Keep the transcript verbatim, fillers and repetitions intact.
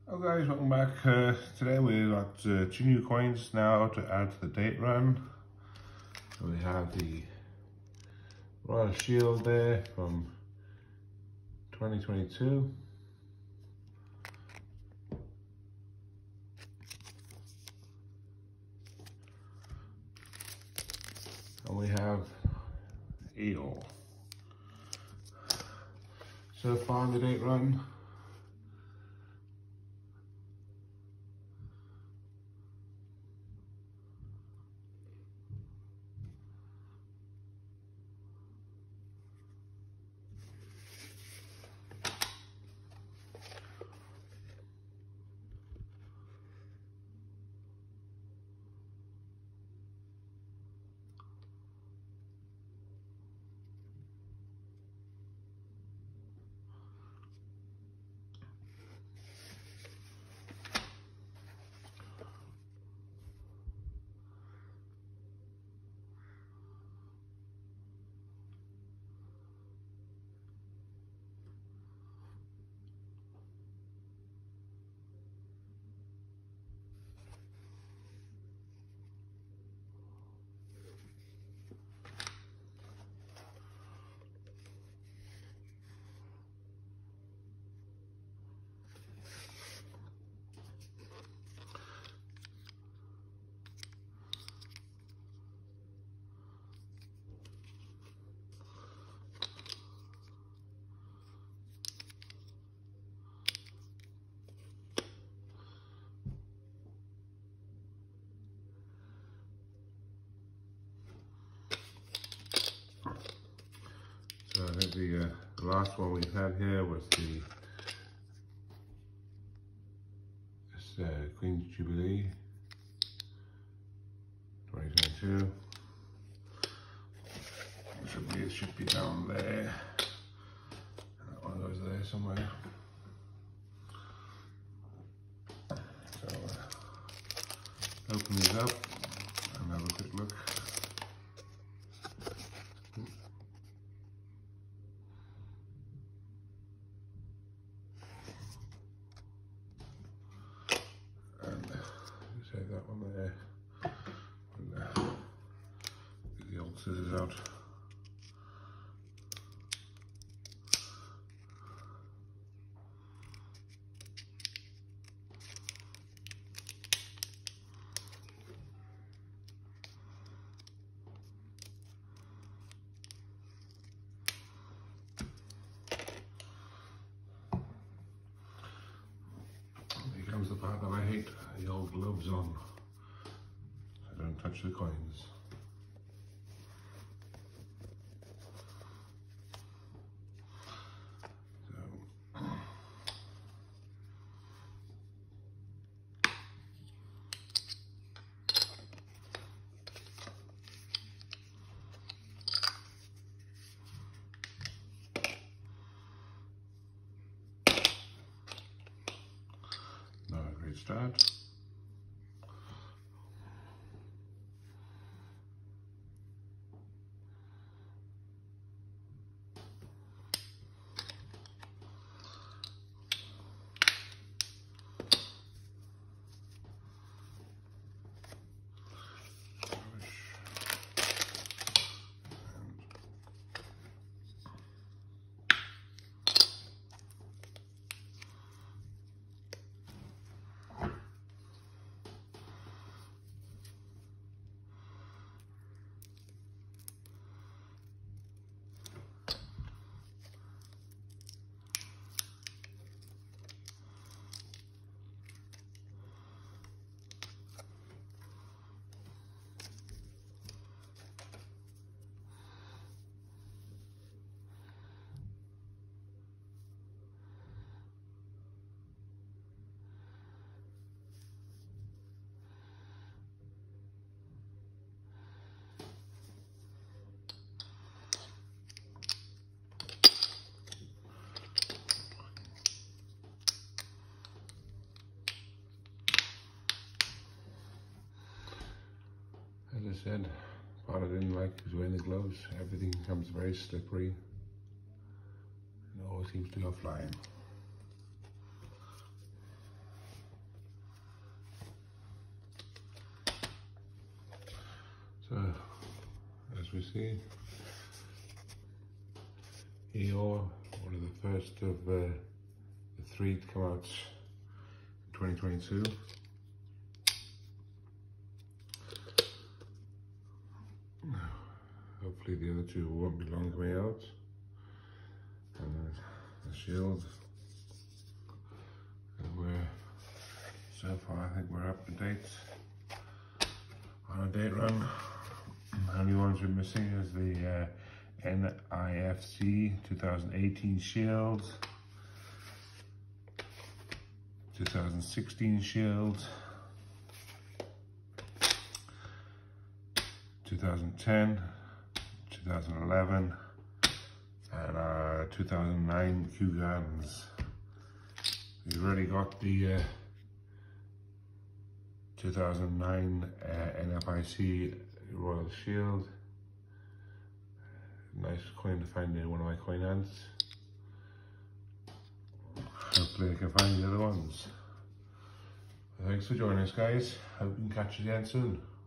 Hello guys, welcome back. Uh, today we've got uh, two new coins now to add to the date run. So we have the Royal Shield there from twenty twenty-two. And we have Eel. So far in the date run, so I think the, uh, the last one we had here was the this, uh, Queen's Jubilee twenty twenty-two. It should be, it should be down there. That one goes there somewhere. So uh, open these up and have a quick look. Take that one there and uh, get the old scissors out. Here comes the part that I hate. The old gloves on, so don't touch the coins. So, now a great start. As I said, part I didn't like was wearing the gloves. Everything becomes very slippery and always seems to go flying. as we see. E O, one of the first of uh, the three to come out in twenty twenty-two. Hopefully the other two won't be long coming out. And then the shield. And we're, so far I think we're up to date on a date run. The only ones we're missing is the uh, N I F C twenty eighteen Shield, twenty sixteen Shield, twenty ten, twenty eleven, and uh, two thousand nine Q Guns. We've already got the uh, two thousand nine uh, N F I C Royal Shield. Nice coin to find in one of my coin hands. Hopefully I can find the other ones. Thanks for joining us, guys. Hope we can catch you again soon.